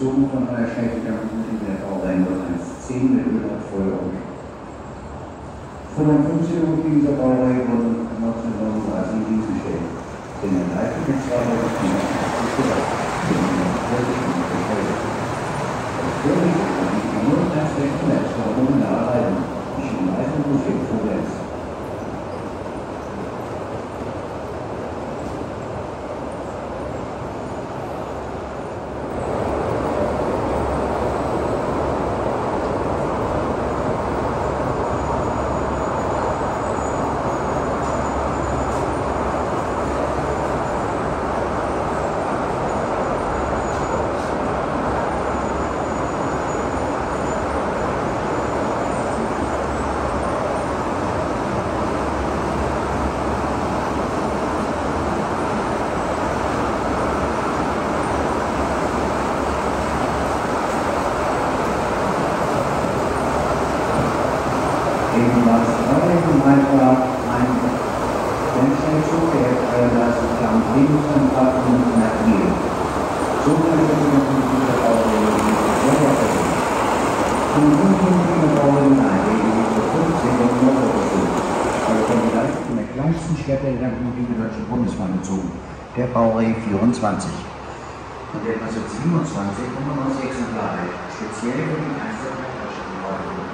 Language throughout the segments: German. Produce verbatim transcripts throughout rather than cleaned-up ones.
Konstruktion von einer Schnellgegangen in der Baureihe null eins zehn mit Ölrad Feuer und Vor der Funktion dieser Baureihe wurden neunzehnhundertneununddreißig hingestellt. In der Leitung des zweihundertvierundachtzig Das Vorliegen kann nur als Wechselnetzformen erhalten, die schon meistens Musik vorwärts. Der Baureihe vierundzwanzig. Und der neunzehnhundertsiebenundzwanzig kommen noch sechs Exemplare, speziell für die Einzelhandelsbaureihe.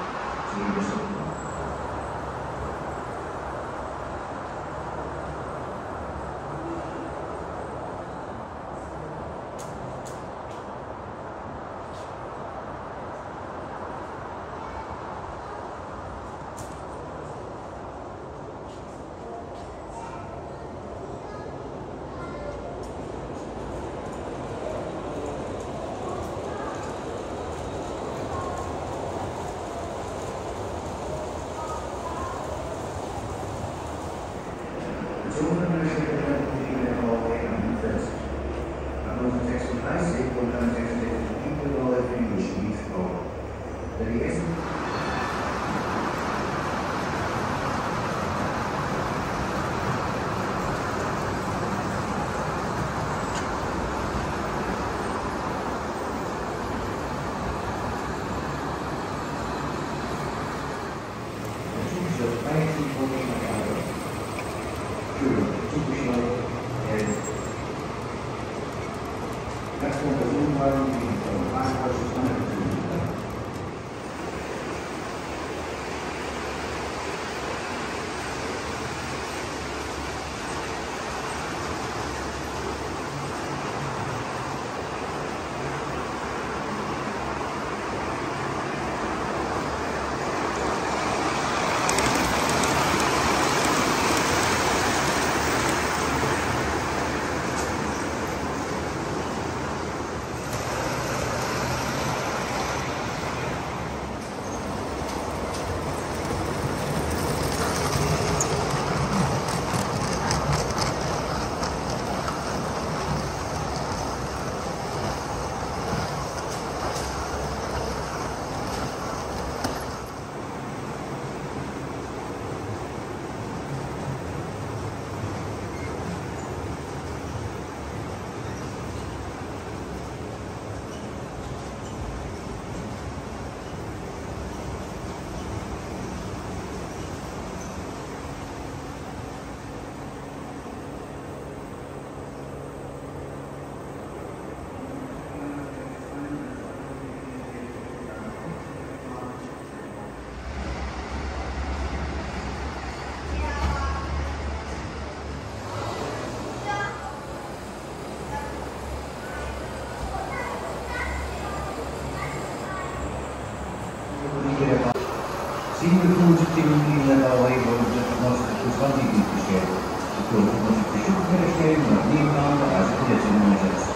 siebenundfünfzig Minuten der Baureihe wurden neunzehnhundertachtundzwanzig gestellt. Sie konnten sich bestimmt herstellen und nebeneinander als Verletzungen umgesetzt.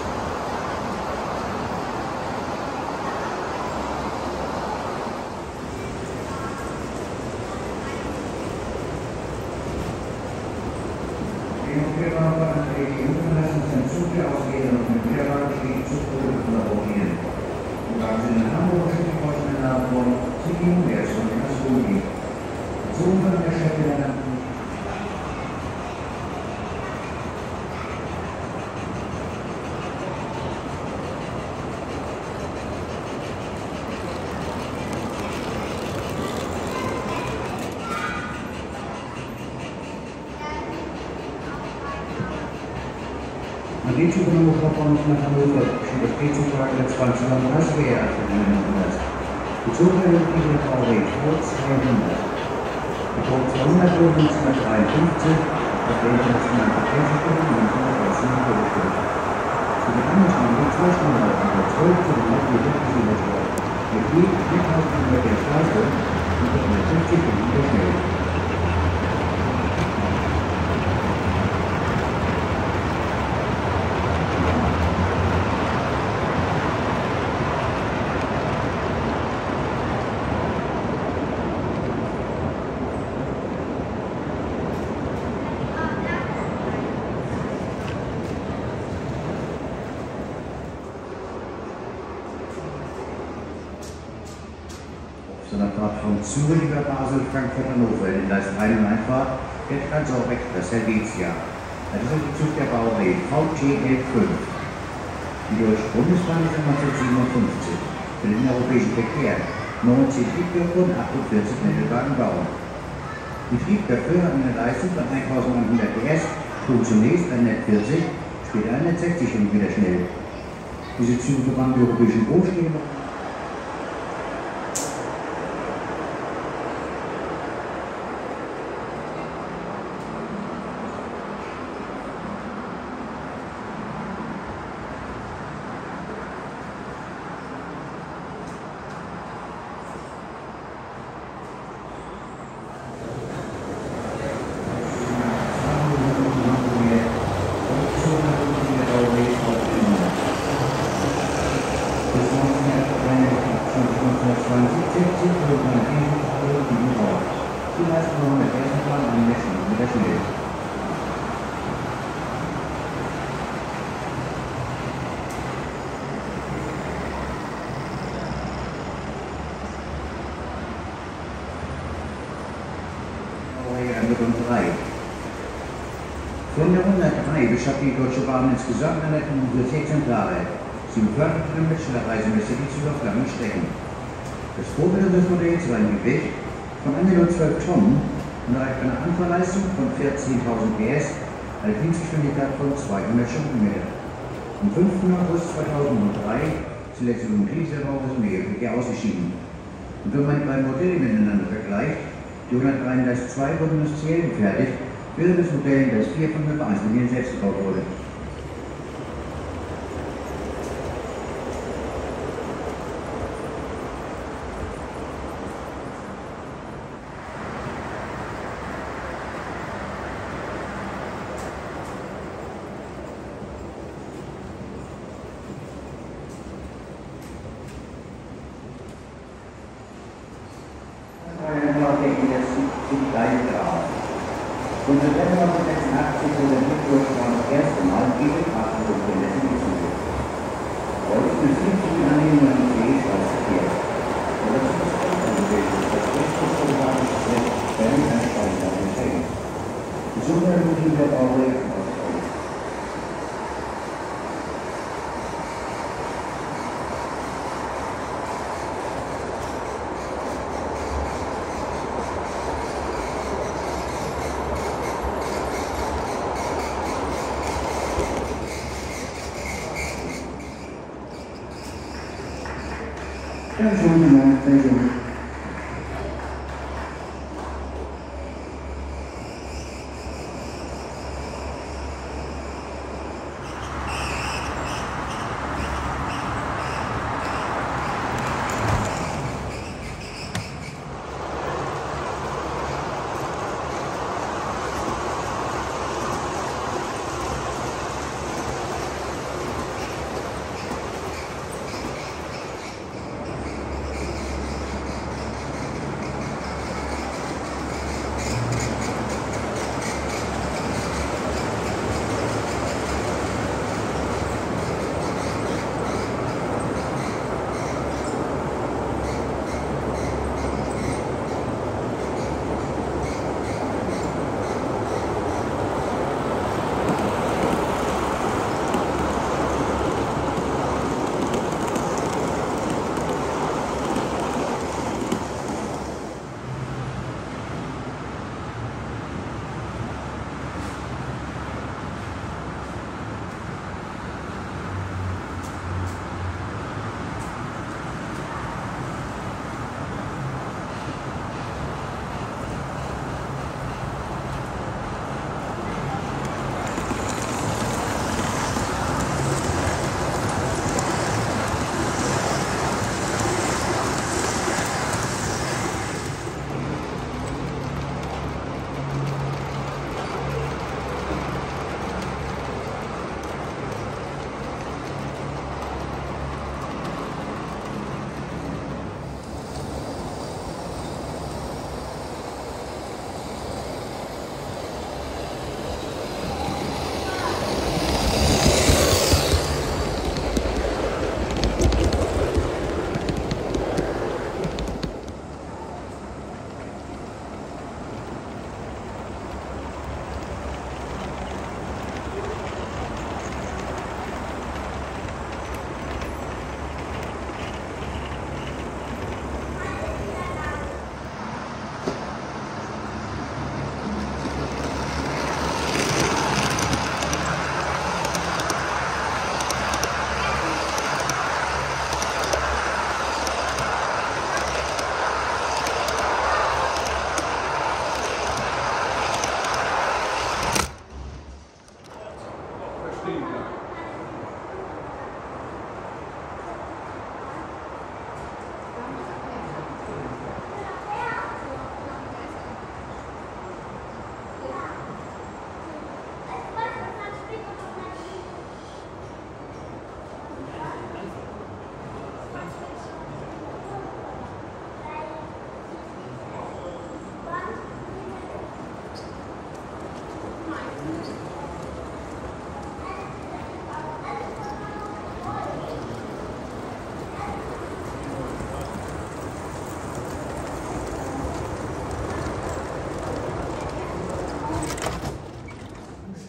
Die Umkehrwagen waren die Jugendleistung zum Zug ausgehen und mit Umkehrwagen steht zu Tode kollaborieren. Und da sie in Hamburg Schiffkosten erlaubt wurden, sie gingen jetzt von Karlsruhe gehen. So von der Chefin Spielzug Nummer von Hannover steht der Spielzugwagen der zwanzig dreißig R für den neunhundert. Gezogen wird die V W V zweihundert. Die V zweihundert wurde neunzehnhundertdreiundfünfzig auf der internationalen Verkehrsstelle neunzehnhundertdreißig durchgeführt. Für die Anmeldung wird zwei Stunden über zwölf zu den Hauptgebieten übertragen. Mit je viertausend Kilometer der Straße und hundertfünfzig Kilometer schnell. Sondern Fahrt von Zürich über Basel, Frankfurt, Hannover in den Gleis ein und Einfahrt der Transau Express Helvetia. Das ist der Zug der Baureihe V T elf fünf. Die Deutsche Bundesbahn ist neunzehnhundertsiebenundfünfzig für den europäischen Verkehr neunzehn Triebköpfe und achtundvierzig Mittelwagen bauen. Die Triebköpfe haben eine Leistung von eintausendneunhundert P S, trugen zunächst hundertvierzig, später hundertsechzig Kilometer schnell. Diese Züge waren die europäischen Großstädte. Die meisten waren mit ersten Plan an der Schiene mit der Schnee. Von der hundertdrei beschafft die Deutsche Bahn insgesamt hundertfünfundvierzig Exemplare. Sie befördern mittlere Reisemäßig zu auf langen Strecken. Das Vorbild des Modells war ein Gewicht von hundertzwölf Tonnen und erreicht eine Anfahrleistung von vierzehntausend P S, eine Dienstgeschwindigkeit von zweihundert Stundenmeter. Am fünften August zweitausenddrei zuletzt im Kriegsjahr des Meerverkehr ausgeschieden. Und wenn man die beiden Modelle miteinander vergleicht, die hundertdreiunddreißig zwei wurden industriell gefertigt, während das Modell in das vier von der Einzellinien selbst gebaut wurde. Und in neunzehnhundertsechsundachtzig wurde in Mitteldeutschland das erste Mal diese Kraftwerke in der Züge. Heute ist mit vielen Zügen Anlehnung an die E-Straßenverkehr. Und das ist das Grundproblem, das Rechtsproblematische Recht ständig eine Steuerung fängt. Die Sonderlogik der Baureihe ausfällt. Thank you. Thank you.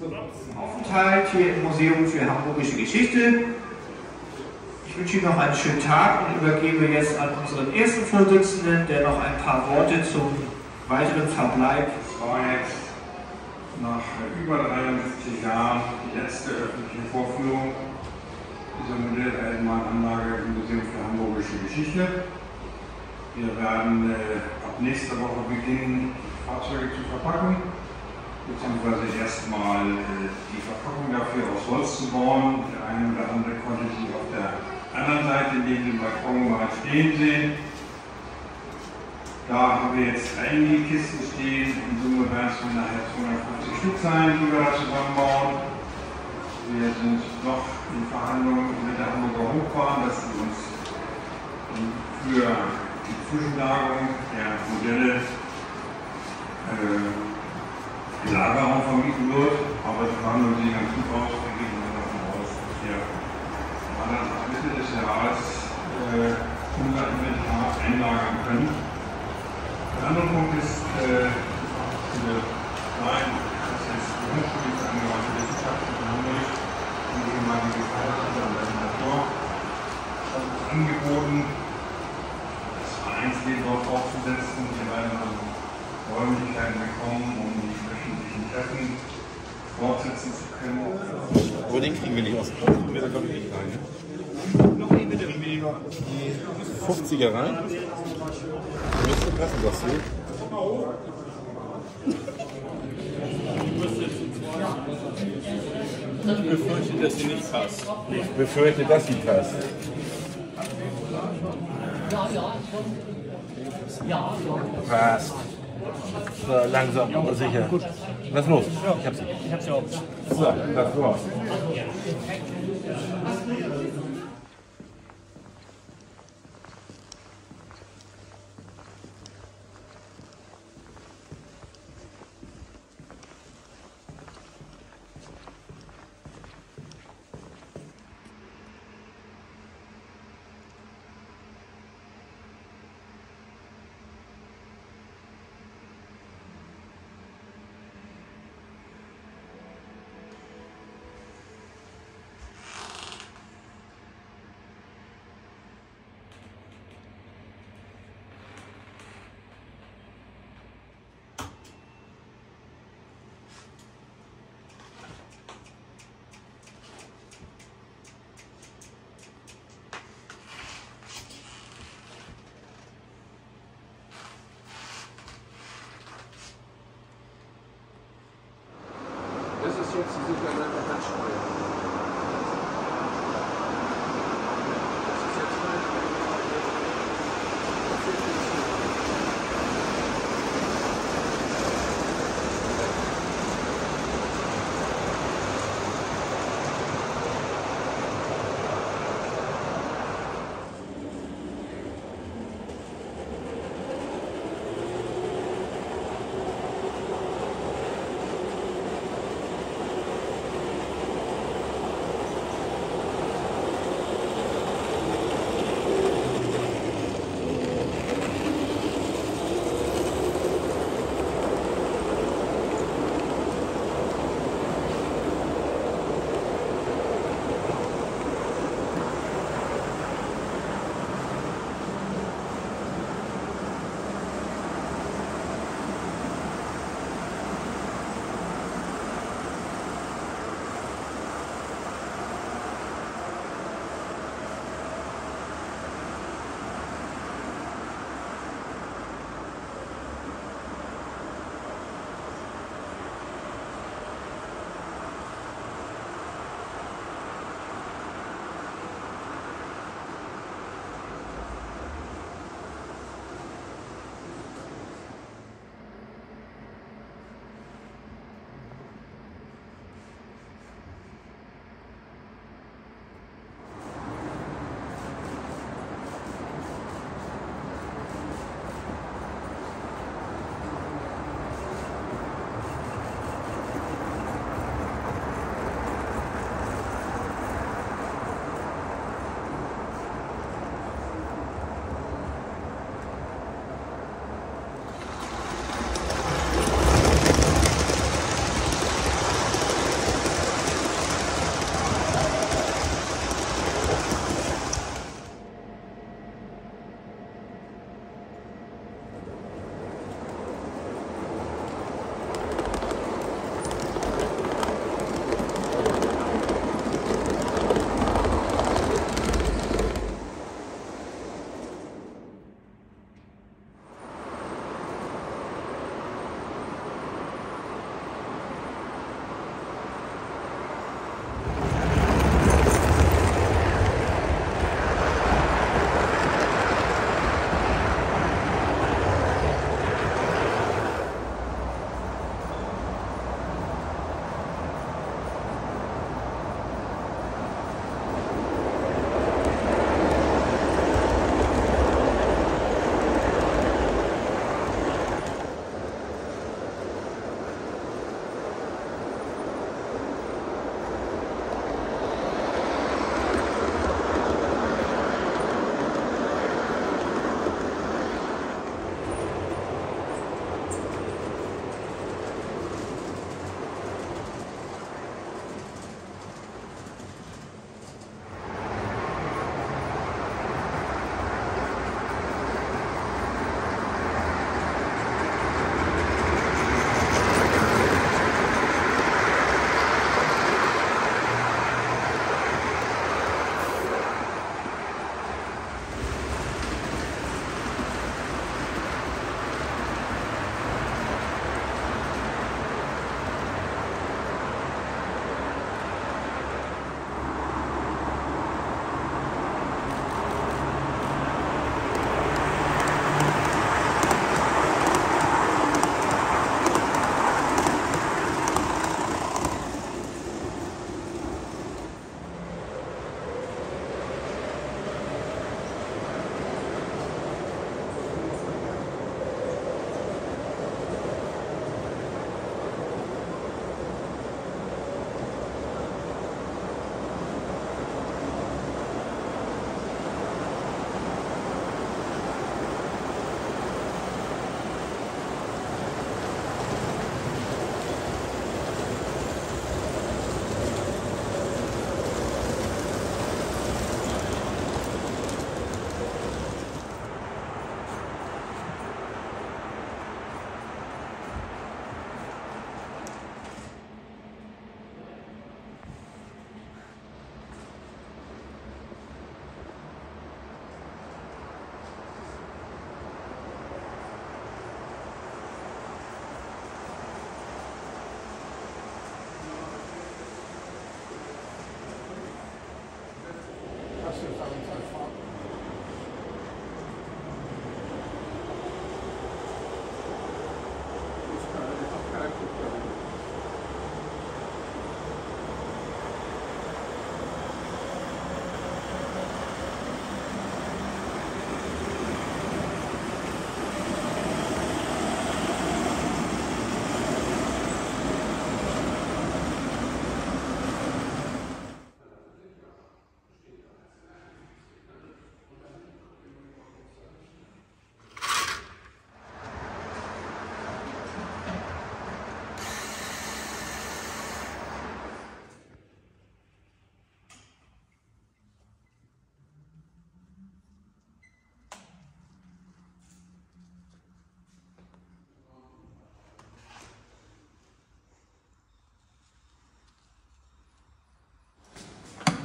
Aufenthalt hier im Museum für Hamburgische Geschichte. Ich wünsche Ihnen noch einen schönen Tag und übergebe jetzt an unseren ersten Vorsitzenden, der noch ein paar Worte zum weiteren Verbleib. Das war jetzt nach über dreiundsiebzig Jahren die letzte öffentliche Vorführung dieser Modelleisenbahnanlage im Museum für Hamburgische Geschichte. Wir werden äh, ab nächster Woche beginnen, Fahrzeuge zu verpacken, beziehungsweise erstmal äh, die Verpackung dafür aus Holz zu bauen. Der eine oder andere konnte sie auf der anderen Seite neben dem Balkon mal stehen sehen. Da haben wir jetzt einige Kisten stehen. In Summe werden es nachher zweihundertfünfzig Stück sein, die wir da zusammenbauen. Wir sind noch in Verhandlungen mit der Hamburger Hochbahn, dass sie uns für die Zwischenlagerung der Modelle äh, den Lagerraum vermieten wird. Aber die Verhandlungen sehen ganz gut aus. Wir gehen davon aus, dass wir dann ab Mitte des Jahres äh, unser Inventar einlagern können. Der andere Punkt ist, äh, diese kleinen, das heißt die Hochschule für angewandte Wissenschaften in Hamburg, die ehemalige Feierschule am Berliner Tor, hat uns angeboten, das Vereinsleben dort aufzusetzen. Wir werden also Räumlichkeiten bekommen, um die wöchentlichen Treffen fortsetzen zu können. Aber den kriegen wir nicht aus. Da kommt nicht rein. Ne? Noch nie bitte. Kriegen wir noch die fünfziger rein? Müsste passen, das hier. Ich befürchte, dass sie nicht passt. Ich befürchte, dass sie passt. Passt. So, langsam, aber sicher. Lass los. Ich hab sie. Ich hab sie auch. So, lass los. Das ist jetzt die sogenannte Handsteuer. Das ist jetzt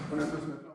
Und dann müssen wir